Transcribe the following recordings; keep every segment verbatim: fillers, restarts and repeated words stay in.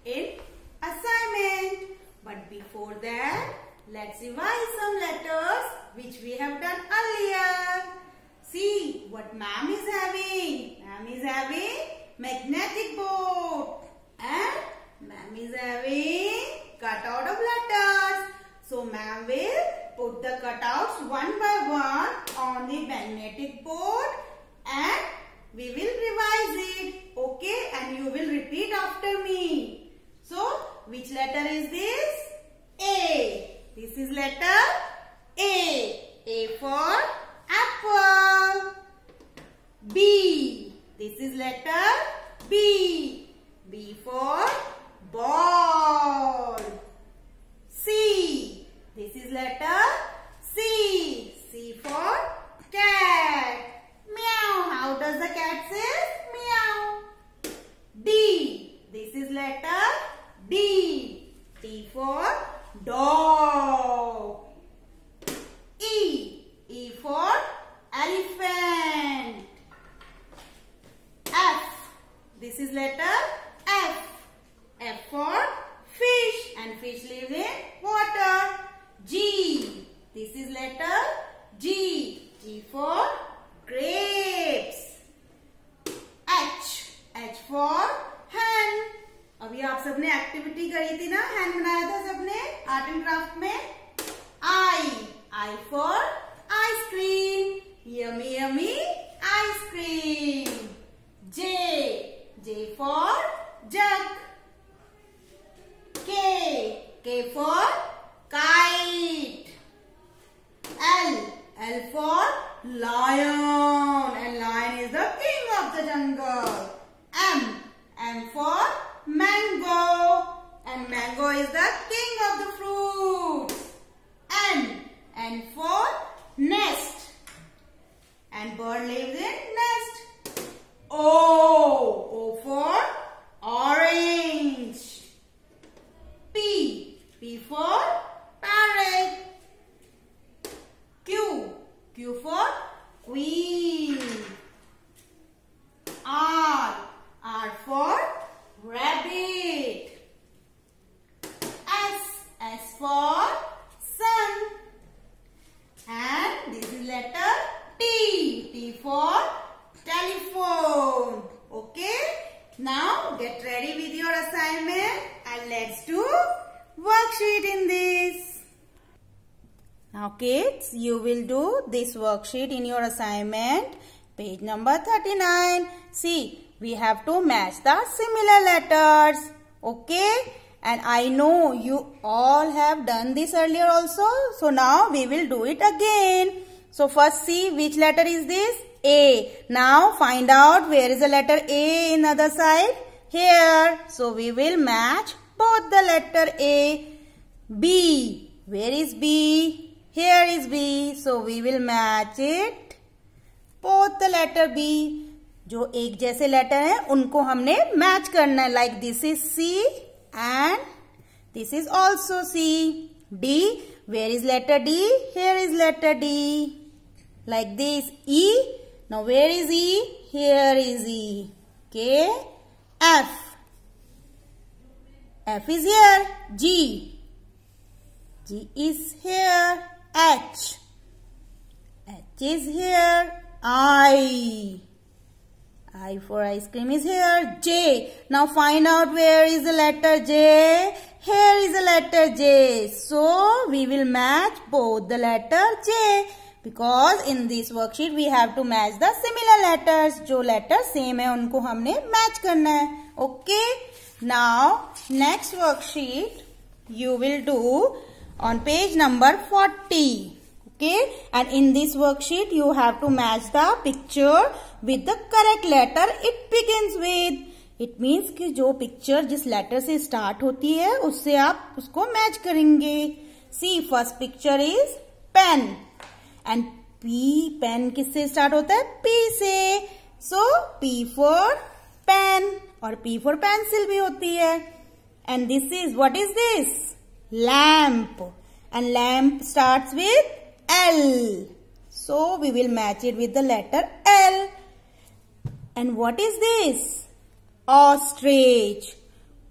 in assignment. But before that, let's revise some letters which we have done earlier. See what ma'am is having. Ma'am is having magnetic board and ma'am is having cutout of letters. So ma'am will put the cutouts one by one on the magnetic board and we will revise it. Okay, and you will repeat after me. So which letter is this? A. This is letter A. A for apple. B. This is letter B. B for ball. C. This is letter C. C for cat. Meow. How does the cat say? Meow. D. This is letter D. D for dog. E. E for elephant. F. This is letter F. F for fish, and fish lives in water. G. This is letter G. G for grapes. H. H for hen. अभी आप सबने activity करी थी ना, hand बनाया था सबने art and craft में. I. I for ice cream. Yummy yummy ice cream. J. J for jug. K. K for kite. L. L for lion, and lion is the king of the jungle. M. M for mango, and mango is the king of the fruits. N. N for nest, and bird lives in nest. O. O for orange. P. P for parrot. Q. Q for queen. R. R for rabbit. S. S for sun. And this is letter T. T for telephone. Okay. Now get ready with your assignment and let's do worksheet in this. Now kids, you will do this worksheet in your assignment, page number thirty-nine. See, we have to match the similar letters. Okay, and I know you all have done this earlier also. So now we will do it again. So first see which letter is this? A. Now find out where is the letter A in the other side. Here. So we will match both the letter A. B. Where is B? Here is B. So we will match it. Both the letter B. जो एक जैसे letter हैं उनको हमने match करना है. Like this is C and this is also C. D. Where is letter D? Here is letter D. Like this. E. Now where is E? Here is E. Okay. F. F is here. G. G is here. H. H is here. I. I for ice cream is here. J. Now find out where is the letter J. Here is the letter J. So we will match both the letter J. Because in this worksheet we have to match the similar letters. जो letters same है उनको हमने match करना है. Okay. Now next worksheet you will do on page number forty. Okay. And in this worksheet you have to match the picture with the correct letter it begins with. It means कि जो picture जिस letter से start होती है उससे आप उसको match करेंगे. See, first picture is pen. And P, pen किससे start होता है? P से. So P for pen और P for pencil भी होती है. And this is, what is this? Lamp. And lamp starts with L. So we will match it with the letter L. And what is this? Ostrich.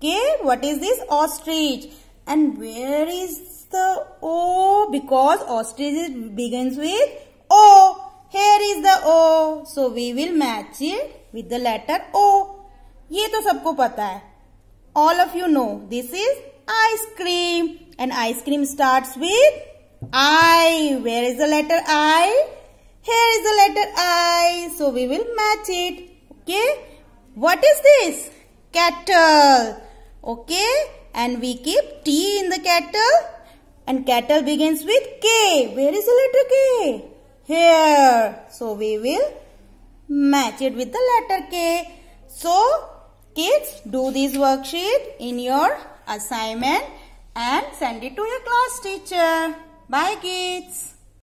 Okay, what is this? Ostrich. And where is the O? Because ostrich begins with O. Here is the O. So we will match it with the letter O. ये तो सबको पता है. All of you know this is ice cream. And ice cream starts with I. Where is the letter I? Here is the letter I. So we will match it. Okay. What is this? Kettle. Okay. And we keep T in the kettle. And kettle begins with K. Where is the letter K? Here. So we will match it with the letter K. So kids, do this worksheet in your assignment and send it to your class teacher. Bye kids.